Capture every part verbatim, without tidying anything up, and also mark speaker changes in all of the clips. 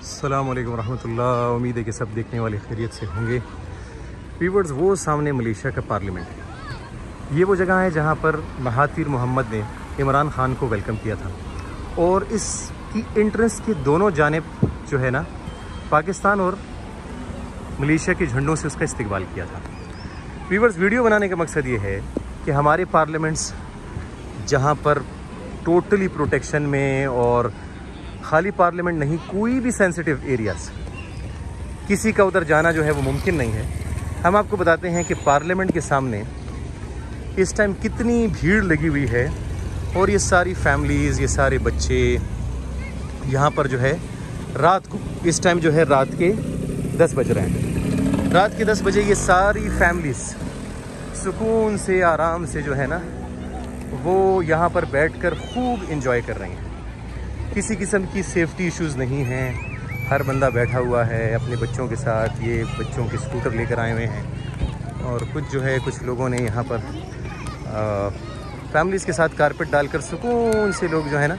Speaker 1: अस्सलाम वालेकुम रहमतुल्लाह। उम्मीद है कि सब देखने वाले खैरियत से होंगे। व्यूअर्स, वो सामने मलेशिया का पार्लियामेंट है। ये वो जगह है जहाँ पर महातिर मोहम्मद ने इमरान खान को वेलकम किया था और इसकी एंट्रेंस की दोनों जानिब जो है ना, पाकिस्तान और मलेशिया के झंडों से उसका इस्तकबाल किया था। व्यूअर्स, वीडियो बनाने का मकसद ये है कि हमारे पार्लियामेंट्स जहाँ पर टोटली प्रोटेक्शन में, और खाली पार्लियामेंट नहीं, कोई भी सेंसिटिव एरियाज़ किसी का उधर जाना जो है वो मुमकिन नहीं है। हम आपको बताते हैं कि पार्लियामेंट के सामने इस टाइम कितनी भीड़ लगी हुई है और ये सारी फैमिलीज़, ये सारे बच्चे यहाँ पर जो है रात को, इस टाइम जो है रात के दस बज रहे हैं, रात के दस बजे ये सारी फैमिलीज़ सुकून से, आराम से जो है ना वो यहाँ पर बैठकर खूब इंजॉय कर रही हैं। किसी किस्म की सेफ्टी इश्यूज़ नहीं हैं। हर बंदा बैठा हुआ है अपने बच्चों के साथ। ये बच्चों के स्कूटर लेकर आए हुए हैं और कुछ जो है कुछ लोगों ने यहाँ पर फैमिलीज़ के साथ कारपेट डालकर सुकून से लोग जो है ना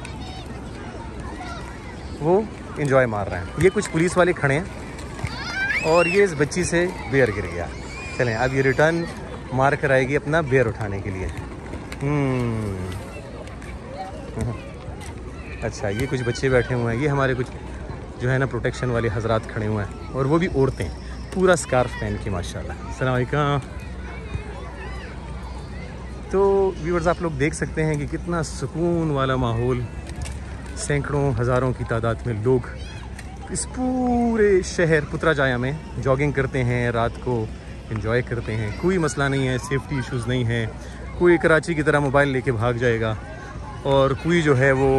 Speaker 1: वो इंजॉय मार रहे हैं। ये कुछ पुलिस वाले खड़े हैं और ये इस बच्ची से बेयर गिर गया। चलें, अब ये रिटर्न मार कर आएगी अपना बेयर उठाने के लिए। अच्छा, ये कुछ बच्चे बैठे हुए हैं। ये हमारे कुछ जो है ना प्रोटेक्शन वाले हजरात खड़े हुए हैं और वो भी औरतें, पूरा स्कार्फ पहन के माशाल्लाह। अस्सलाम वालेकुम। तो व्यूअर्स, आप लोग देख सकते हैं कि कितना सुकून वाला माहौल, सैकड़ों हज़ारों की तादाद में लोग इस पूरे शहर पुत्राजाया में जॉगिंग करते हैं, रात को एंजॉय करते हैं। कोई मसला नहीं है, सेफ्टी इश्यूज़ नहीं है। कोई कराची की तरह मोबाइल लेके भाग जाएगा और कोई जो है वो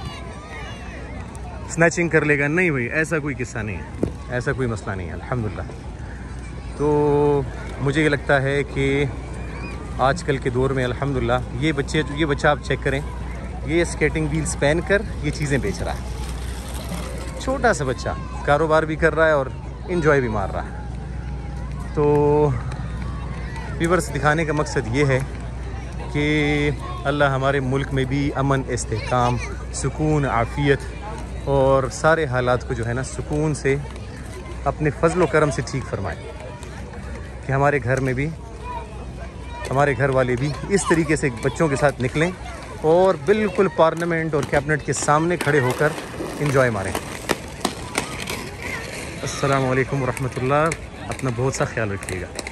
Speaker 1: स्नैचिंग कर लेगा, नहीं भाई, ऐसा कोई किस्सा नहीं है, ऐसा कोई मसला नहीं है अल्हम्दुलिल्लाह। तो मुझे ये लगता है कि आजकल के दौर में अल्हम्दुलिल्लाह ये बच्चे, ये बच्चा आप चेक करें, ये स्केटिंग व्हील्स पहन कर ये चीज़ें बेच रहा है। छोटा सा बच्चा कारोबार भी कर रहा है और इन्जॉय भी मार रहा है। तो व्यूअर्स, दिखाने का मकसद ये है कि अल्लाह हमारे मुल्क में भी अमन, इस्तेहकाम, सुकून, आफ़ियत और सारे हालात को जो है ना सुकून से अपने फजल करम से ठीक फरमाए, कि हमारे घर में भी, हमारे घर वाले भी इस तरीके से बच्चों के साथ निकलें और बिल्कुल पार्लियामेंट और कैबिनेट के सामने खड़े होकर इंजॉय मारें। अस्सलाम वालेकुम रहमतुल्लाह। अपना बहुत सा ख्याल रखिएगा।